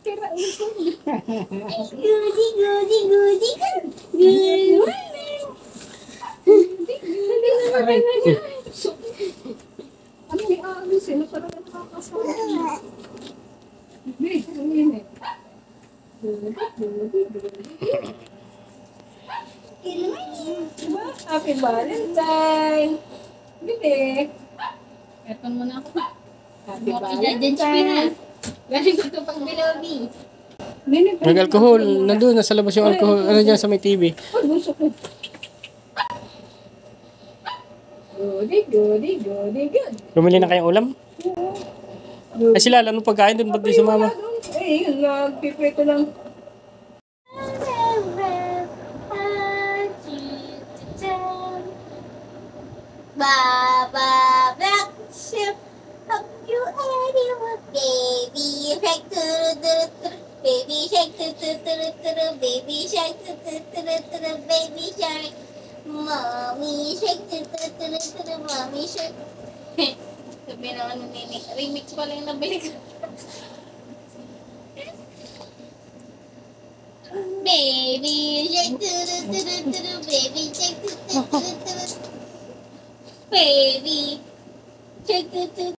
Tira ulo. Goody, goody, goody, good morning. Hindi naman na. Ano may aalis sila para nakakasama. Hindi, ang init. Good morning. Happy Valentine! Bili. Eto muna ako. Happy Valentine! Galing ko ito pang bilobi. Nag-alcohol. Nandun, nasa labas yung alcohol. Ano dyan sa may TV? Gusto ko. Goody, goody, goody, good. Bumili na kayong ulam? Ay sila, anong pagkain dun? Ba't di sa mama? Eh, yun, nagpiprito lang. Baba black ship, hope you animal baby shark baby shark baby shark baby shark mommy shark mommy shark. Sabi naman ng nini, remix pala yung nabili ko. Baby shark baby shark baby shark